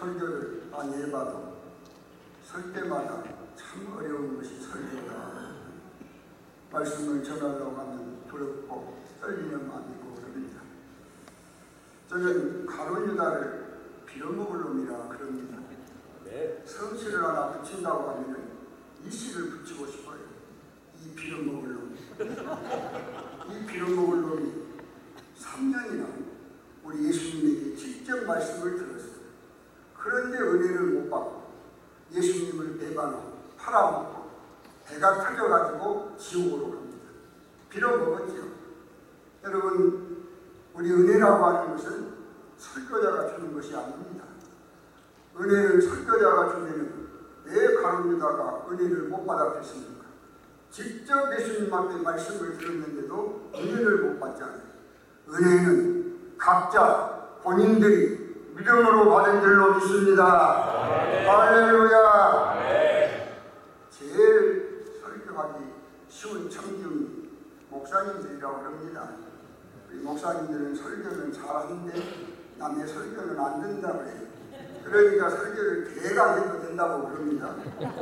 설교를 많이 해봐도 설 때마다 참 어려운 것이 설교다. 말씀을 전하려고 하면 두렵고 떨리는 마음이 있고 그럽니다. 저는 가룟 유다를 빌어먹을 놈이라 그럽니다. 성씨를 하나 붙인다고 하면 이 씨를 붙이고 싶어요. 이 빌어먹을 놈. 이 빌어먹을 놈이 3년이나 우리 예수님에게 직접 말씀을 들었어요. 그런데 은혜를 못 받고 예수님을 배반하고 팔아먹고 배가 터져가지고 지옥으로 갑니다. 빌어먹었죠. 여러분, 우리 은혜라고 하는 것은 설교자가 주는 것이 아닙니다. 은혜를 설교자가 주면 왜 가룟 유다가 은혜를 못 받았겠습니까? 직접 예수님 앞에 말씀을 들었는데도 은혜를 못 받잖아요. 은혜는 각자 본인들이 믿음으로 받은 줄로 믿습니다. 할렐루야. 제일 설교하기 쉬운 청중이 목사님들이라고 합니다. 우리 목사님들은 설교는 잘하는데 남의 설교는 안 된다고 해요. 그러니까 설교를 개가 해도 된다고 그럽니다.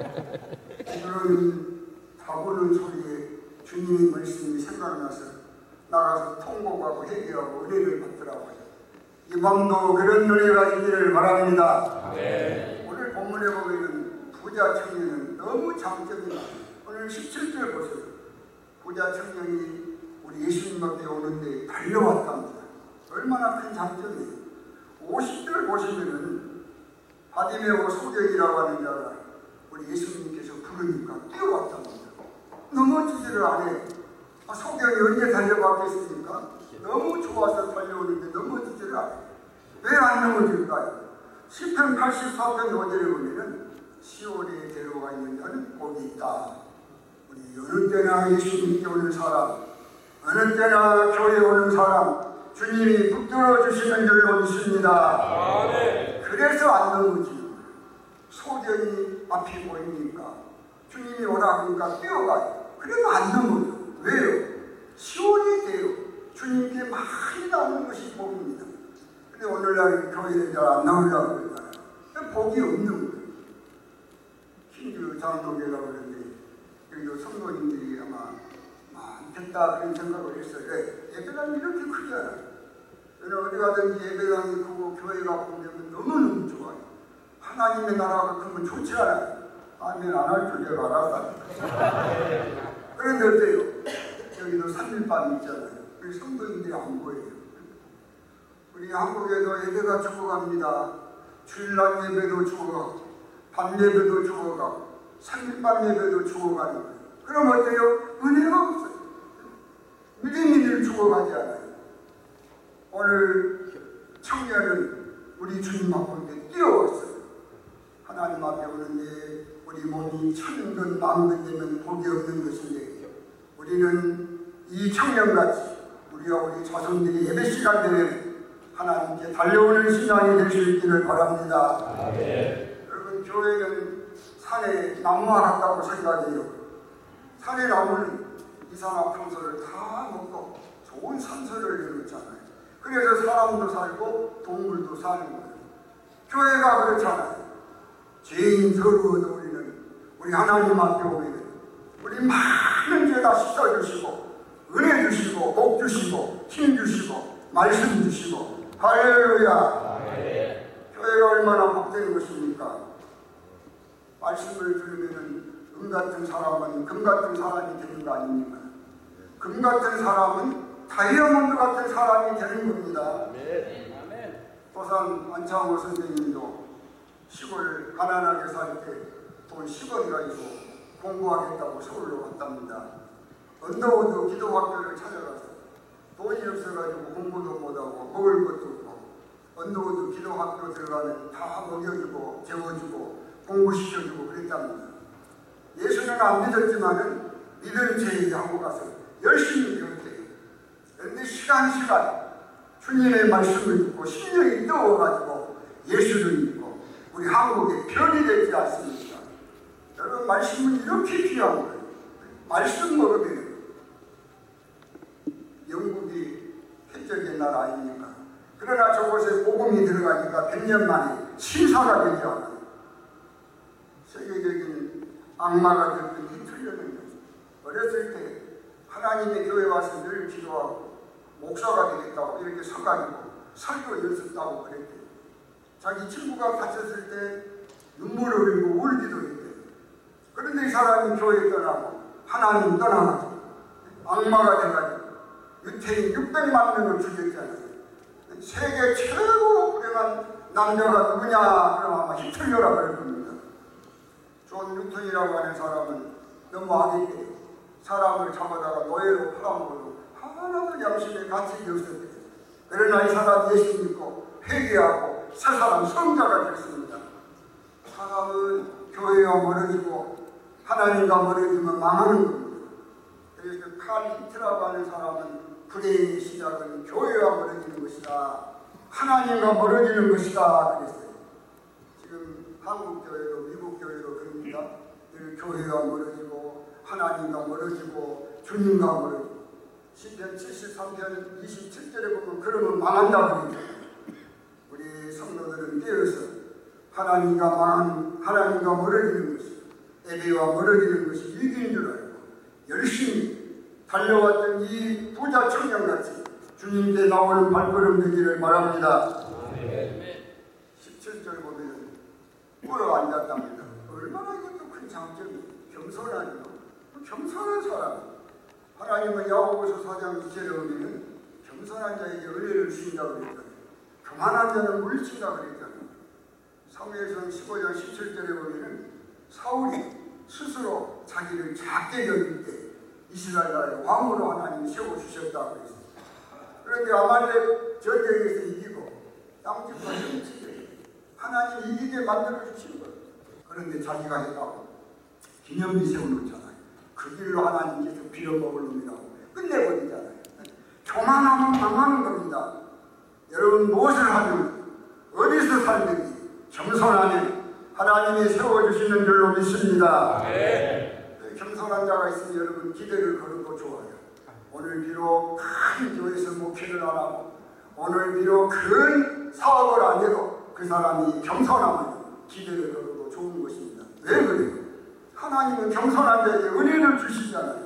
그런 다보는 소리에 주님의 말씀이 생각나서 나가서 통곡하고 회개하고 은혜를 받더라고요. 이 밤도 그런 은혜가 있기를 바랍니다. 오늘 본문에 보면 부자 청년은 너무 장점이 많아요. 오늘 17절 보세요. 부자 청년이 우리 예수님 앞에 오는데 달려왔답니다. 얼마나 큰 장점이에요. 50절 보시면은 바디메오 소경이라고 하는 자가 우리 예수님께서 부르니까 뛰어왔답니다. 넘어지지를 않아요. 소경이 언제 달려왔겠습니까? 너무 좋아서 달려오는데 넘어지지를 않아요. 왜 안 넘어질까요? 시편 84편 5절에 보면은 시온에 데려가 있는 자는 복이 있다. 우리 어느 때나 예수님께 오는 사람, 어느 때나 교회에 오는 사람, 주님이 붙들어 주시는 줄로 믿습니다. 그래서 안 넘어지는 거예요. 소경이 앞이 보이니까 주님이 오라 하니까 뛰어가요. 그래도 안 넘어져요. 왜요? 시온이 돼요. 주님께 많이 나오는 것이 복입니다. 근데 오늘날 교회에 잘 안 나오려고 그러잖아요. 복이 없는 거예요. 신주 장로교라고 그러는데 여기도 성도님들이 아마 많겠다 그런 생각을 했어요. 예배당이 이렇게 크지 않아요. 저는 어디 가든지 예배당이 크고 교회가 크면 너무너무 좋아요. 하나님의 나라가 크면 좋지 않아요. 아멘 안 할 줄 제가 알았다. 그런데 어때요? 여기도 3일밤 있잖아요. 우리 성도님들이 안 보여요. 우리 한국에도 예배가 죽어갑니다. 주일날 예배도 죽어가고 밤 예배도 죽어가고 3일밤 예배도 죽어가는 거예요. 그럼 어때요? 은혜가 없어요. 믿음이 죽어가지 않아요. 오늘 청년은 우리 주님 앞에 뛰어왔어요. 하나님 앞에 오는데 우리 몸이 천근 만근 되면 복이 없는 것인데 우리는 이 청년같이 우리와 우리 자손들이 예배 시간 되면 하나님께 달려오는 신앙이 될 수 있기를 바랍니다. 여러분, 교회는 산에 나무와 같다고 생각해요. 산에 나무는 이산화탄소를 다 먹고 좋은 산소를 내놓잖아요. 그래서 사람도 살고 동물도 사는 거예요. 교회가 그렇잖아요. 죄인 서러워도 우리 하나님 앞에 오면 우리 많은 죄 다 씻어주시고 은혜 주시고 복 주시고 힘 주시고 말씀 주시고 할렐루야. 교회가 얼마나 복된 것입니까? 말씀을 들으면 같은 사람은 금 같은 사람이 되는 거 아닙니까? 금 같은 사람은 다이아몬드 같은 사람이 되는 겁니다. 도산 안창호 선생님도 시골 가난하게 살 때 돈 10원 가지고 공부하겠다고 서울로 갔답니다. 언더우드 기도학교를 찾아가서 돈이 없어가지고 공부도 못하고 먹을 것도 없고 언더우드 기도학교 들어가면 다 먹여주고 재워주고 공부시켜주고 그랬답니다. 예수는 안 믿었지만은 믿은 죄에 하고 가서 열심히 배웠대요. 그런데 시간 주님의 말씀을 듣고 심령이 뜨거워가지고 예수를 믿고 우리 한국에 별이 되지 않습니까? 여러분, 말씀은 이렇게 귀한 거예요. 말씀 먹으면 영국이 혜적의 나라 아닙니까? 그러나 저곳에 복음이 들어가니까 100년 만에 신사가 되지 않아요. 세계적인 악마가 됐던 히틀러는요, 어렸을 때 하나님의 교회 와서 늘 기도하고 목사가 되겠다고 이렇게 서가지고 설교 연습하고 그랬대요. 자기 친구가 다쳤을 때 눈물을 흘리고 울기도 했대요. 그런데 이 사람이 교회 떠나고 하나님 떠나가지고 악마가 돼가지고 유태인 600만 명을 죽였잖아요. 세계 최고 불행한 남자가 누구냐? 그럼 아마 히틀러라고 할 겁니다. 존 뉴턴이라고 하는 사람은 너무 악이에요. 사람을 잡아다가 노예로 팔아먹어도 하나도 양심에 가책이 없었대요. 그러나 이 사람 예수 믿고 회개하고 새 사람 성자가 됐습니다. 사람은 교회와 멀어지고 하나님과 멀어지면 망하는 겁니다. 그래서 칼 히트라고 하는 사람은 불행의 시작은 교회와 멀어지는 것이다, 하나님과 멀어지는 것이다 그랬어요. 지금 한국 교회도 미국 교회도 그럽니다. 늘 교회와 멀어지고 하나님과 멀어지고 주님과 멀어지고 시편 73편 27절에 보면 그러면 망한다고 그러죠. 우리 성도들은 깨어서 하나님과 멀어지는 것이, 예배와 멀어지는 것이 위기인 줄 알고 열심히 달려왔던 이 부자 청년같이 주님께 나오는 발걸음 되기를 바랍니다. 17절 보면 모여 앉았답니다. 얼마나 이것도 큰 장점이에요. 겸손하죠. 겸손한 사람. 하나님은 야고보서 4장 2절에 보면 겸손한 자에게 은혜를 주신다고 그랬잖아요. 교만한 자는 물리친다고 그랬잖아요. 사무엘상 15장 17절에 보면 사울이 스스로 자기를 작게 여길 때 이스라엘 나라의 왕으로 하나님이 세워주셨다고 그랬어요. 그런데 아말렉 전쟁에서 이기고 땅집과 정치를 하나님이 이기게 만들어주신 거예요. 그런데 자기가 했다고 기념비 세워놓잖아요. 그 길로 하나님께서 빌어먹을 놈이라고 끝내버리잖아요. 교만하면 망하는 겁니다. 여러분 무엇을 하든 어디서 살든지 겸손하면 하나님이 세워주시는 줄로 믿습니다. 겸손한 자가 있으면 여러분 기대를 걸어도 좋아요. 오늘 비록 큰 교회에서 목회를 안 하고 오늘 비록 큰 사업을 안 해도 그 사람이 겸손하면 기대를 걸어도 좋은 것입니다. 왜 그래요? 하나님은 겸손한 자에게 은혜를 주시잖아요.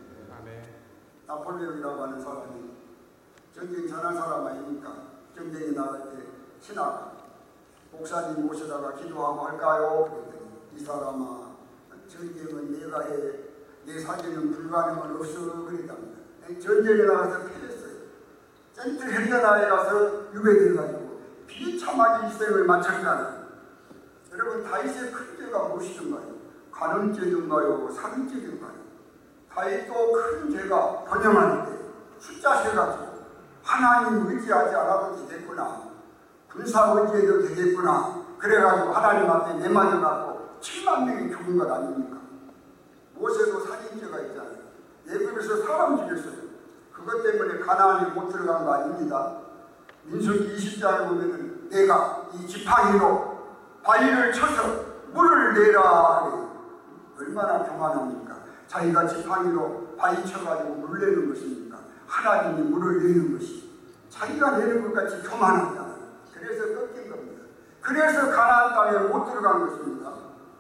나폴레옹이라고 하는 사람이 전쟁 잘한 사람 아니니까 전쟁에 나갈 때 신하가 목사님 모시다가 기도하고 할까요? 그랬더니 이 사람아 전쟁은 내가 해, 내 사진은 불가능은 없어 그랬답니다. 전쟁에 나가서 패했어요. 센트 헬레나에 가서 유배돼가지고 비참하게 일생을 마쳤잖아요. 여러분 다윗의 큰 죄가 무엇이던가요? 간음죄인가요? 살인죄인가요? 다윗도 큰 죄가 번영할 때 숫자 세가지고 하나님 의지하지 않아도 되겠구나, 군사 의지해도 되겠구나, 그래가지고 하나님 앞에 내맞아갖고 7만 명이 죽은 것 아닙니까? 모세도 살인죄가 있잖아요. 애굽에서 사람 죽였어요. 그것 때문에 가나안에 못 들어간 거 아닙니다. 민수기 20장에 보면은 내가 이 지팡이로 바위를 쳐서 물을 내라 그래요. 얼마나 교만합니까? 자기가 지팡이로 바위 쳐가지고 물 내는 것입니까? 하나님이 물을 내는 것이 자기가 내는 것 같이 교만하잖아요. 그래서 꺾인 겁니다. 그래서 가나안 땅에 못 들어간 것입니다.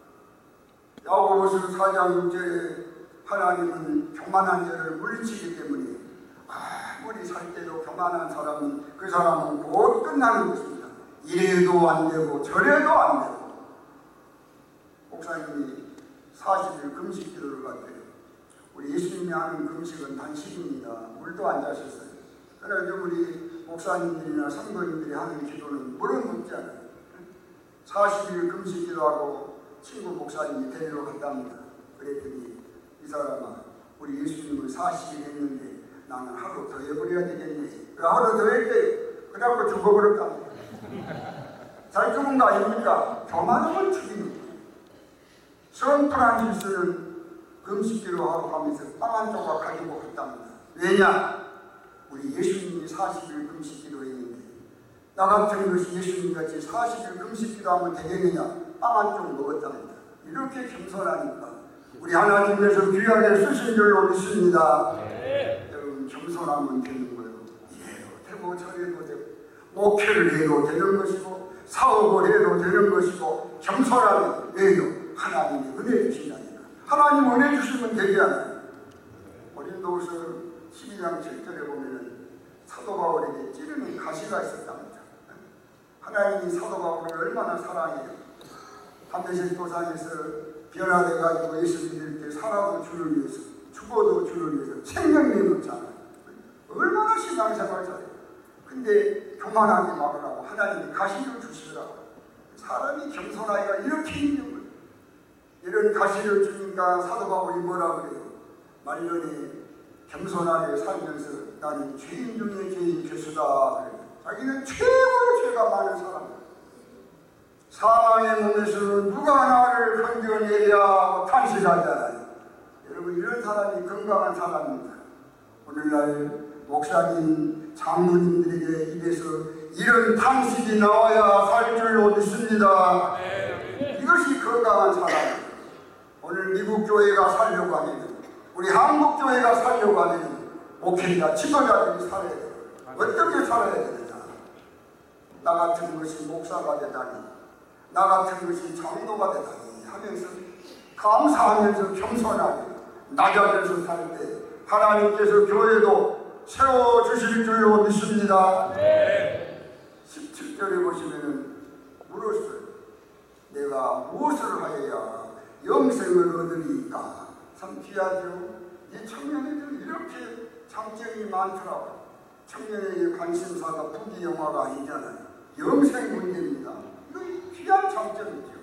야고보서 4장 6절에 하나님은 교만한 자를 물리치기 때문에 아무리 살 때도 교만한 사람은 그 사람은 곧 끝나는 것입니다. 이래도 안 되고 저래도 안 되고. 목사님이 40일 금식 기도를 갔대요. 우리 예수님이 하는 금식은 단식입니다. 물도 안 자셨어요. 그래서 우리 목사님들이나 성도님들이 하는 기도는 물은 먹지 않아요. 40일 금식 기도하고 친구 목사님이 데리러 갔답니다. 그랬더니 이 사람아, 우리 예수님을 40일 했는데 나는 하루 더 해버려야 되겠네. 그 하루 더 했대. 그래갖고 죽어버렸답니다. 잘 죽은 거 아닙니까? 교만함을 죽이는 거예요. 성 프란시스는 금식기로 하고 하면서 빵 한 조각 가지고 갔답니다. 왜냐? 우리 예수님이 40일 금식기로 했는데 나 같은 것이 예수님같이 40일 금식기도 하면 되겠느냐? 빵 한 쪽 먹었답니다. 이렇게 겸손하니까 우리 하나님께서 귀하게 쓰신 줄로 믿습니다. 여러분 겸손하면 되는 거예요. 이래도 되고 저래도 되고 목회를 해도 되는 것이고 사업을 해도 되는 것이고 겸손하게 해도 하나님이 은혜 주신다니까. 하나님 은혜 주시면 되지 않아요. 고린도후서 12장 7절에 보면은 사도 바울에게 찌르는 가시가 있었답니다. 하나님이 사도 바울을 얼마나 사랑해요. 담메색 도상에서 변화돼가지고 예수 믿을 때 살아도 주를 위해서 죽어도 주를 위해서 생명 내놓잖아요. 얼마나 신앙생활 잘해요. 근데 교만하게 말하라고 하나님이 가시를 주시더라고요. 사람이 겸손하기가 이렇게 힘든 거예요. 이런 가시를 주니까 사도 바울이 뭐라 그래요? 말년에 겸손하게 살면서 나는 죄인 중에 죄인 죄수다. 자기는 최고로 죄가 많은 사람이에요. 사망의 몸에서는 누가 나를 건져내랴 하고 탄식하잖아요. 여러분, 이런 사람이 건강한 사람입니다. 오늘날 목사님, 장로님들에게 입에서 이런 탄식이 나와야 살 줄로 믿습니다. 이것이 건강한 사람이에요. 오늘 미국 교회가 살려고 하면, 우리 한국 교회가 살려고 하면 목회자, 지도자들이 살아야 돼요. 어떻게 살아야 되느냐? 나 같은 것이 목사가 되다니, 나 같은 것이 장로가 되다니 하면서 감사하면서 겸손하게 낮아져서 살 때 하나님께서 교회도 세워주실 줄로 믿습니다. 17절에 보시면은 물었어요. 내가 무엇을 하여야 영생을 얻으리까? 참 귀하죠. 이 청년애들 이렇게 장점이 많더라고요. 청년에게 관심사가 부귀영화가 아니잖아요. 영생 문제입니다. 이거 귀한 장점이죠.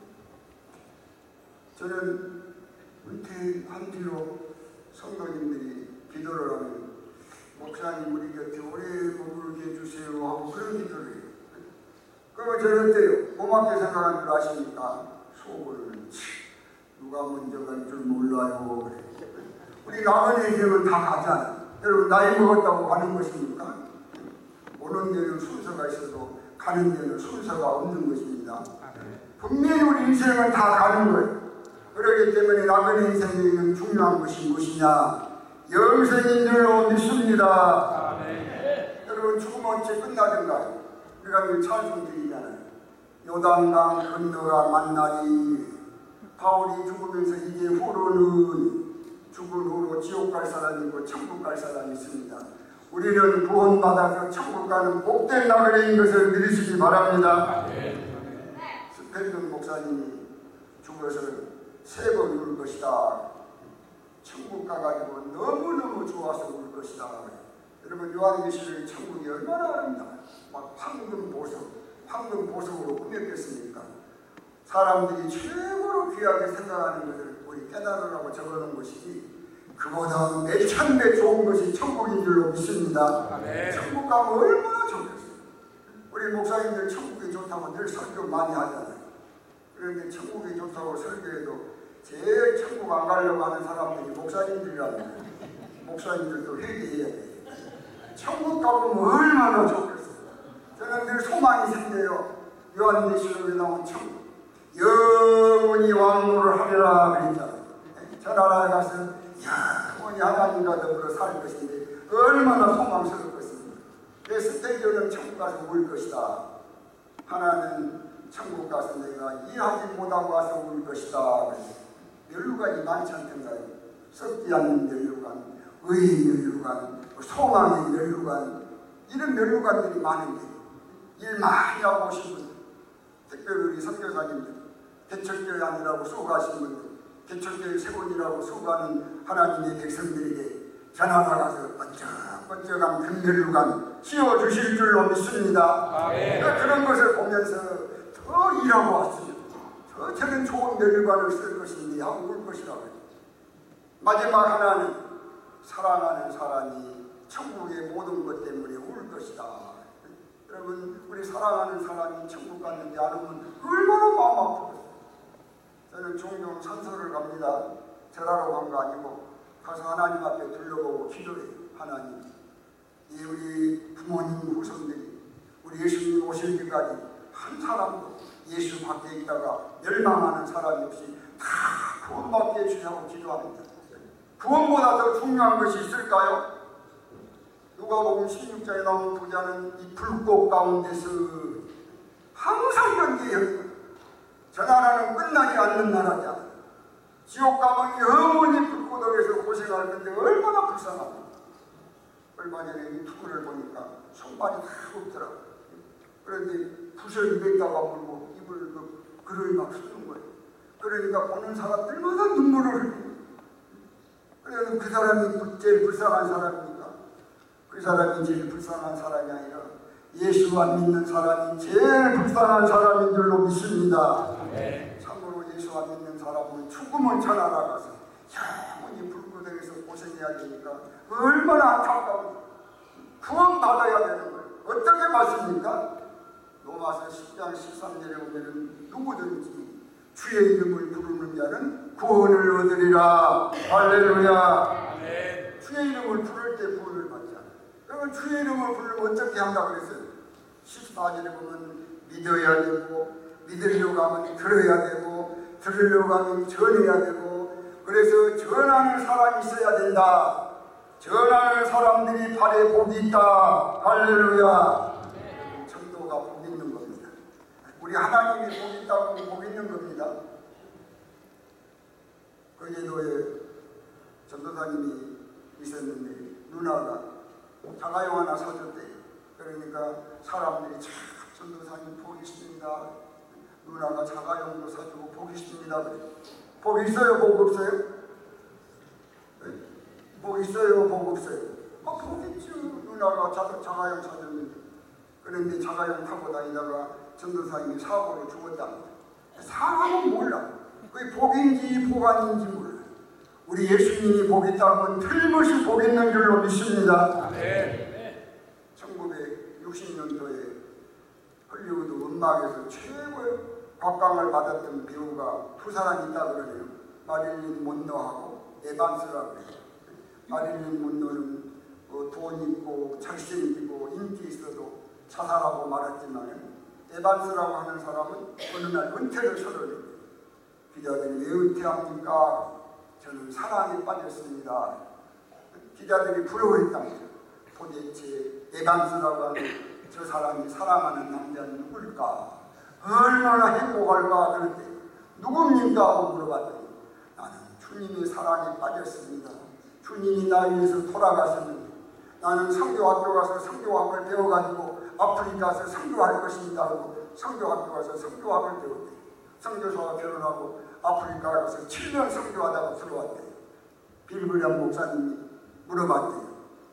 저는 은퇴한 뒤로 성도님들이 기도를 하면 목사님 우리 곁에 오래 머물게 해주세요 하고 그런 기도를 해요. 그러면 저는 어때요? 고맙게 생각한 줄 아십니까? 속으로는 누가 먼저 간 줄 몰라요. 우리 나그네 인생은 다 가잖아요. 여러분 나이 먹었다고 가는 것입니까? 오는 데는 순서가 있어도 가는 데는 순서가 없는 것입니다. 분명히 우리 인생은 다 가는 거예요. 그렇기 때문에 나그네 인생에는 중요한 것이 무엇이냐? 영생인 줄로 믿습니다. 여러분 죽으면 어째 끝나던가요? 우리가 늘 찬송드리잖아요. 요단강 건너가 만나리. 바울이 죽으면서 이제 후로는 죽은 후로 지옥 갈 사람이고 천국 갈 사람이 있습니다. 우리는 구원받아서 천국 가는 복된 나그네인 것을 믿으시기 바랍니다. 스펜든 목사님이 죽어서 3번 울 것이다. 천국 가가지고 너무너무 좋아서 울 것이다. 여러분 요한계시록 천국이 얼마나 아름다워요. 막 황금 보석으로 꾸몄겠습니까? 사람들이 최고로 귀하게 생각하는 것을 우리 깨달으라고 적어놓은 것이지 그보다 몇천 배 좋은 것이 천국인 줄로 믿습니다. 천국 가면 얼마나 좋겠어요. 우리 목사님들 천국이 좋다고 늘 설교 많이 하잖아요. 그런데 천국이 좋다고 설교해도 제일 천국 안 가려고 하는 사람들이 목사님들이랍니다. 목사님들도 회개해야 돼요. 천국 가보면 얼마나 좋겠어요. 저는 늘 소망이 생겨요. 요한계시록에 나온 천국. 영원히 왕노를 하리라 그랬잖아요. 저 나라에 가서 영원히 하나님과 더불어 살 것인데 얼마나 소망스러울 것입니까? 그래서 스테이지는 천국 가서 울 것이다. 하나는 천국 가서 내가 일하지 못하고 와서 울 것이다. 면류관이 많지 않던가요? 썩지 않는 면류관, 의의 면류관, 소망의 면류관, 이런 면류관들이 많은데 일 많이 하고 오신 분, 특별히 우리 선교사님들, 개척교회 아니라고 수고하신 분들, 개척교회 세원이라고 수고하는 하나님의 백성들에게 전화 나가서 번쩍번쩍한 금면류관 씌워주실 줄로 믿습니다. 그런 것을 보면서 더 일하고 왔으면 더 저는 좋은 면류관을 쓸 것인데 하고 울 것이라고 해요. 마지막 하나는 사랑하는 사람이 천국의 모든 것 때문에 울 것이다. 여러분 우리 사랑하는 사람이 천국 갔는지 않으면 얼마나 마음 아프겠어요. 저는 종종 산소를 갑니다. 절하러 간 거 아니고 가서 하나님 앞에 둘러보고 기도해요. 하나님, 이 우리 부모님 후손들이 우리 예수님 오실 때까지 한 사람도 예수 밖에 있다가 멸망하는 사람이 없이 다 구원받게 해주자고 기도합니다. 구원보다 더 중요한 것이 있을까요? 누가복음 16장에 나온 부자는 이 불꽃 가운데서 항상 견디어요. 저 나라는 끝나지 않는 나라냐. 지옥 가면 영원히 불구덩에서 고생할 건데 얼마나 불쌍합니까. 얼마 전에 유튜브를 보니까 손발이 다 없더라고요. 그런데 부셔 입에다가 물고 입을 그를 막 쓰는 거예요. 그러니까 보는 사람들마다 눈물을 흘려요. 그래서 그 사람이 제일 불쌍한 사람입니까? 그 사람이 제일 불쌍한 사람이 아니라 예수 안 믿는 사람이 제일 불쌍한 사람인 줄로 믿습니다. 참으로 예수 안 믿는 사람은 죽음을 쳐나가서 영원히 불구덩에서 고생해야 되니까 얼마나 안타까운지. 구원받아야 되는 거예요. 어떻게 받습니까? 로마서 10장 13절에 보면 누구든지 주의 이름을 부르는 자는 구원을 얻으리라. 할렐루야. 주의 이름을 부를 때 구원을 받잖아요. 그러면 주의 이름을 부르면 어떻게 한다고 그랬어요? 14절에 보면 믿어야 되고, 믿으려고 하면 들어야 되고, 들으려고 하면 전해야 되고, 그래서 전하는 사람이 있어야 된다. 전하는 사람들이 발에 복이 있다. 할렐루야. 전도가 복 있는 겁니다. 우리 하나님이 복 있다고 복 있는 겁니다. 거제도에 전도사님이 있었는데 누나가 자가용 하나 사줬대요. 그러니까 사람들이 참 전도사님 복 있습니다. 누나가 자가용도 사주고 복 있습니다. 복 있어요? 복 없어요? 복 있어요? 복 없어요? 복 있죠. 누나가 자가용 사줬는데. 그런데 자가용 타고 다니다가 전도사님이 사고로 죽었답니다. 사람은 몰라. 그게 복인지 복 아닌지 몰라. 우리 예수님이 복 있다면 틀림없이 복 있는 줄로 믿습니다. 1960년도에 헐리우드 음악에서 최고의 각광을 받았던 배우가 두 사람이 있다 그러네요. 마릴린 먼로하고 에반스라고 해요. 마릴린 먼로는 돈 있고 잘생기고 인기 있어도 자살하고 말았지만 에반스라고 하는 사람은 어느 날 은퇴를 선언해요. 기자들이 왜 은퇴합니까? 저는 사랑에 빠졌습니다. 기자들이 부러워했답니다. 도대체 에반스라고 하는 저 사람이 사랑하는 남자는 누굴까? 얼마나 행복할까? 그런데 누굽니까? 하고 물어봤더니 나는 주님의 사랑에 빠졌습니다. 주님이 나를 위해서 돌아가셨는데 나는 선교학교 가서 선교학을 배워가지고 아프리카 가서 선교할 것입니다 하고 선교학교 가서 선교학을 배웠대요. 선교사와 결혼하고 아프리카 가서 7년 선교하다가 들어왔대요. 빌그리암 목사님이 물어봤대요.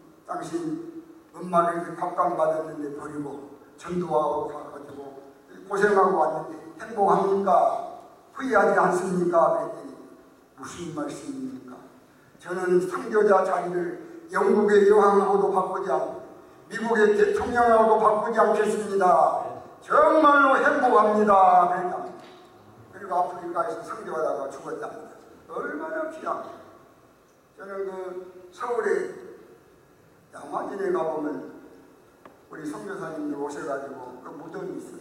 당신 음악에서 각광받았는데 버리고 전도하고 가가지고 고생하고 왔는데 행복합니까? 후회하지 않습니까? 그랬더니 무슨 말씀입니까? 저는 선교자 자리를 영국의 여왕하고도 바꾸지 않고 미국의 대통령하고도 바꾸지 않겠습니다. 정말로 행복합니다. 그랬답니다. 그리고 아프리카에서 선교하다가 죽었답니다. 얼마나 귀합니다. 저는 그 서울에 양화진에 가보면 우리 선교사님들 오셔가지고 그 무덤이 있어요.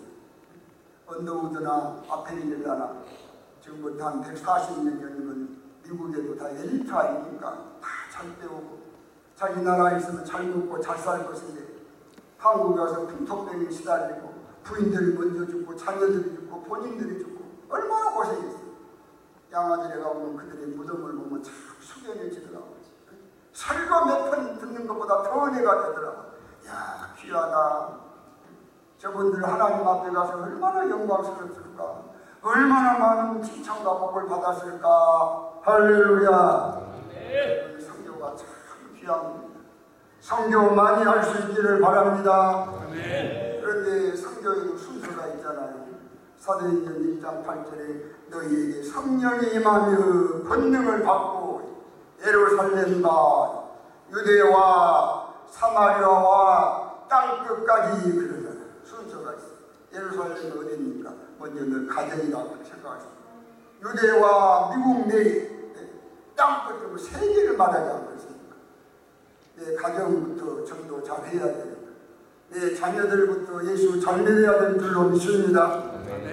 언더우드나 아펜릴라나 지금부터 한 140년 전이면 미국에도 다 엘리트 아닙니까? 다 잘 배우고 자기 나라에 있으면 잘 먹고 잘 살 것인데 한국에 와서 풍토병에 시달리고 부인들이 먼저 죽고 자녀들이 죽고 본인들이 죽고 얼마나 고생했어요. 양아들에 가보면 그들의 무덤을 보면 참 숙연해지더라고요. 설교 몇 편 듣는 것보다 더 은혜가 되더라고요. 야, 귀하다. 저분들 하나님 앞에 가서 얼마나 영광스럽을까. 얼마나 많은 칭찬과 복을 받았을까. 할렐루야. 성교가 참 귀한 겁니다. 성교 많이 할 수 있기를 바랍니다. 그런데 성교에도 순서가 있잖아요. 사도행전 1장 8절에 너희에게 성령이 임하며 권능을 받고 예루살렘과 유대와 사마리아와 땅끝까지 그러잖아요. 순서가 있어요. 예루살렘은 어디입니까? 먼저 너 가정이라고 생각하십시오. 유대와 미국 내 땅끝으로 세계를 말하지 않겠습니까? 내 가정부터 전도 잘 해야 됩니다. 내 자녀들부터 예수 잘 믿어야 될 줄로 믿습니다.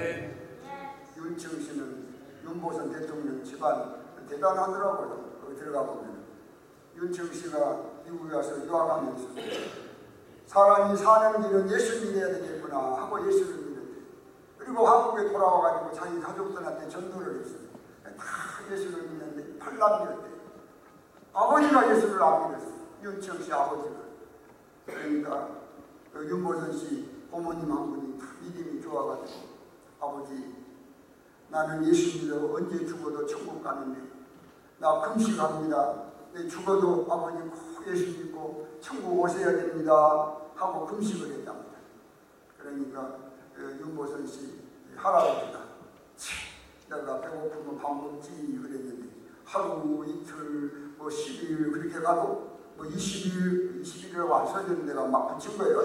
윤청 씨는 윤보선 대통령 집안 대단하더라고요. 거기 들어가 보면 윤청 씨가 미국에 와서 유학하면서 사람이 사는 길은 예수 믿어야 되겠구나 하고 예수를 믿는데 그리고 한국에 돌아와가지고 자기 가족들한테 전도를 했어요. 다 예수를 믿는데 8남녀 때 아버지가 예수를 안 믿었어요. 윤치영 씨 아버지가. 그러니까 그 윤보선 씨 부모님 한 분이 믿음이 좋아가지고 아버지 나는 예수 믿어 언제 죽어도 천국 가는데 나 금식합니다. 내 죽어도 아버지 꼭 예수 믿고 천국 오셔야 됩니다 하고 금식을 했답니다. 그러니까 윤보선 씨 할아버지가 내가 배고프면 밥 먹지 그랬는데 하루 이틀 뭐 10일 그렇게 가도 뭐 20일이라고 안 써지는 데가 막 붙인 거예요.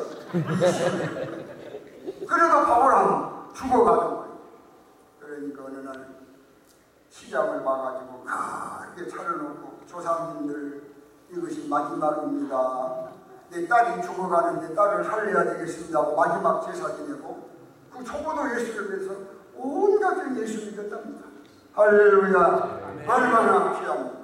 20일. 그래도 밥을 안 죽어가는 거예요. 그러니까 어느 날 시장을 봐가지고 그렇게 차려놓고 조상님들 이것이 마지막입니다. 내 딸이 죽어가는데 딸을 살려야 되겠습니다 하고 마지막 제사 지내고 그 초보도 예수를 위해서 온 가족 예수 믿었답니다. 할렐루야. 얼마나 귀합니다.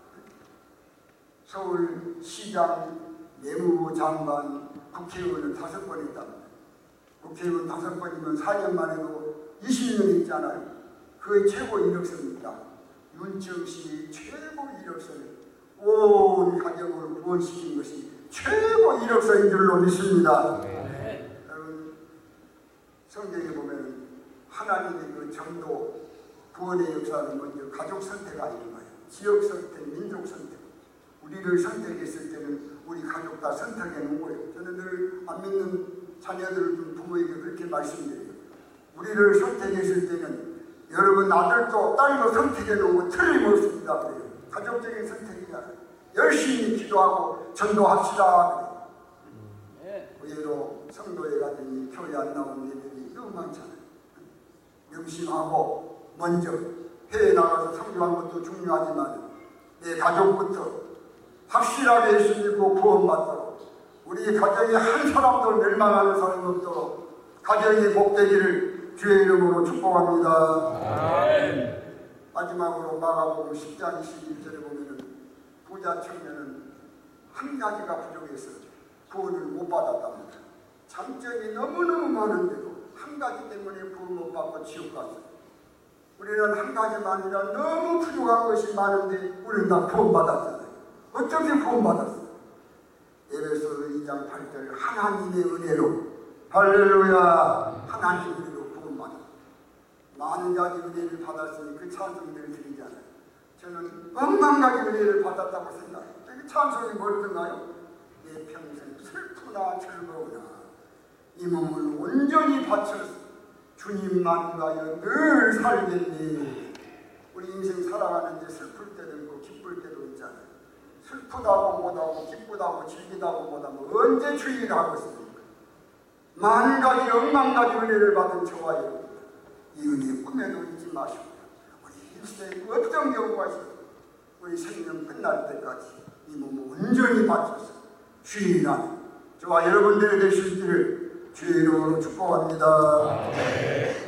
서울시장, 내무장관, 국회의원을 5번 했답니다. 국회의원 5번이면 4년 만에도 20년 있잖아요. 그의 최고 이력서입니다. 윤정씨 최고 이력서는 온 가정을 구원시킨 것이 최고 이력서인 줄로 믿습니다. 여러분 성경에 보면 하나님의 그 전도 구원의 역사는 먼저 가족 선택 아닌가요? 지역 선택, 민족 선택. 우리를 선택했을 때는 우리 가족 다 선택해 놓은 거예요. 저는 늘 안 믿는 자녀들을 둔 부모에게 그렇게 말씀드려요. 우리를 선택했을 때는 여러분 아들도 딸도 선택해 놓은 거 틀림없습니다. 그래요. 가족적인 선택이잖아요. 열심히 기도하고 전도합시다. 의외로 성도에 가더니 교회 안 나온 애들이 너무 많잖아요. 명심하고 먼저 해외 나가서 성교한 것도 중요하지만 내 가족부터 확실하게 예수 믿고 구원받도록 우리 가정에 한 사람도 멸망하는 사람이 없도록 가정이 복되기를 주의 이름으로 축복합니다. 마지막으로 마가복음 10장 21절에 보면은 부자 청년은 한 가지가 부족해서 구원을 못 받았답니다. 장점이 너무너무 많은데도 한 가지 때문에 구원 못 받고 지옥 갔어요. 우리는 한 가지만 아니라 너무 부족한 것이 많은데 우리는 다 구원받았잖아요. 어떻게 구원받았어요? 에베소서 2장 8절 하나님의 은혜로 할렐루야 하나님의 은혜로 구원받았어요. 많은 가지 은혜를 받았으니 그 찬송들을 드리잖아요. 저는 억만 가지 은혜를 받았다고 생각해요. 그 찬송이 뭘든가요? 내 평생 슬프나 즐거우나 이 몸을 온전히 바쳐서 주님만 가여 늘 살겠니. 우리 인생 살아가는데 슬플 때도 있고 기쁠 때도 있잖아요. 슬프다고 못하고 기쁘다고 즐기다고 못하고 언제 주의를 하고 있습니까? 만 가지 억만 가지 은혜를 받은 저와 여러분 이 은혜 꿈에도 잊지 마시고 우리 일생에 어떤 경우가 있어도 우리 생명 끝날 때까지 이 몸을 온전히 바쳐서 주의하는 저와 여러분들이 되실 줄을 주의 이름으로 축복합니다.